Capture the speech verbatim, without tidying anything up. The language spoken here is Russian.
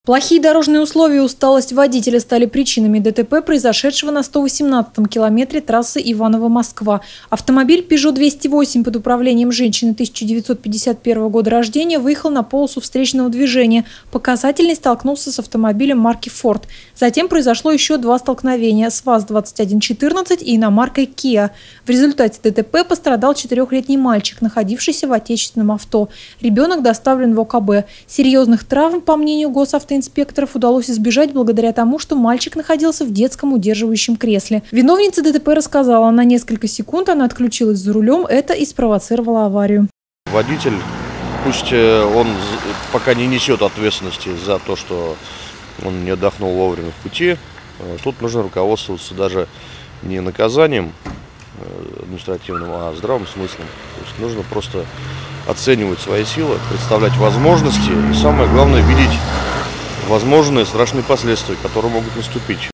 Плохие дорожные условия и усталость водителя стали причинами ДТП, произошедшего на сто восемнадцатом километре трассы Иваново-Москва. Автомобиль Peugeot двести восемь под управлением женщины тысяча девятьсот пятьдесят первого года рождения выехал на полосу встречного движения. По касательной столкнулся с автомобилем марки Ford. Затем произошло еще два столкновения с ВАЗ двадцать один четырнадцать и иномаркой Kia. В результате ДТП пострадал четырехлетний мальчик, находившийся в отечественном авто. Ребенок доставлен в о ка бэ. Серьезных травм, по мнению госавтоинспекции, инспекторов удалось избежать благодаря тому, что мальчик находился в детском удерживающем кресле. Виновница ДТП рассказала, на несколько секунд она отключилась за рулем, это и спровоцировало аварию. Водитель, пусть он пока не несет ответственности за то, что он не отдохнул вовремя в пути, тут нужно руководствоваться даже не наказанием административным, а здравым смыслом. То есть нужно просто оценивать свои силы, представлять возможности и, самое главное, видеть возможные страшные последствия, которые могут наступить.